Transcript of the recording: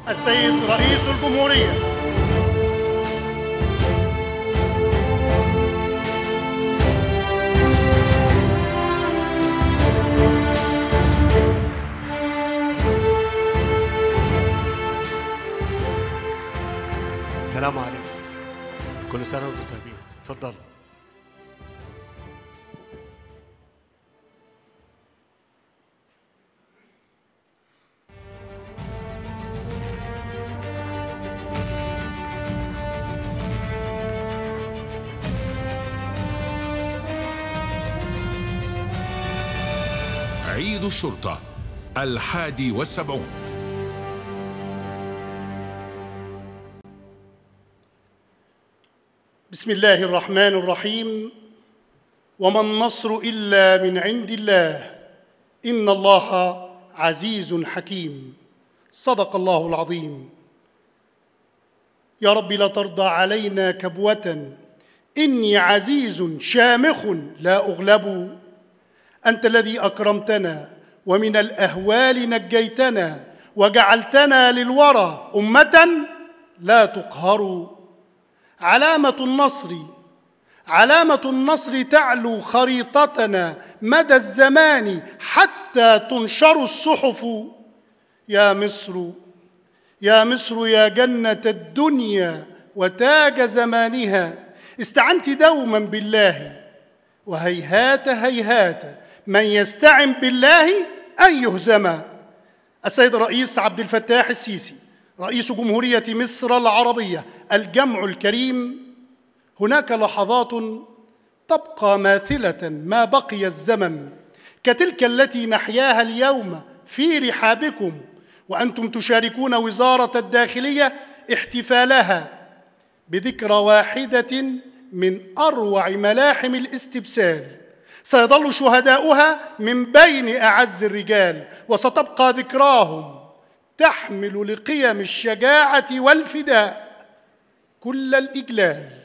السيد رئيس الجمهورية. السلام عليكم، كل سنة وانتم طيبين. اتفضلوا. عيد الشرطة 71. بسم الله الرحمن الرحيم. وما النصر إلا من عند الله إن الله عزيز حكيم. صدق الله العظيم. يا رب لا ترضى علينا كبوة، إني عزيز شامخ لا أغلب. أنت الذي أكرمتنا ومن الأهوال نجيتنا، وجعلتنا للورى أمة لا تقهر. علامة النصر تعلو خريطتنا مدى الزمان حتى تنشر الصحف. يا مصر يا مصر يا جنة الدنيا وتاج زمانها، استعنت دوما بالله وهيهات هيهات من يستعن بالله أن يهزم. السيد الرئيس عبد الفتاح السيسي رئيس جمهورية مصر العربية الجمع الكريم، هناك لحظات تبقى ماثلة ما بقي الزمن، كتلك التي نحياها اليوم في رحابكم وأنتم تشاركون وزارة الداخلية احتفالها بذكرى واحدة من أروع ملاحم الاستبسال. سيظل شهداؤها من بين أعز الرجال، وستبقى ذكراهم تحمل لقيم الشجاعة والفداء كل الإجلال.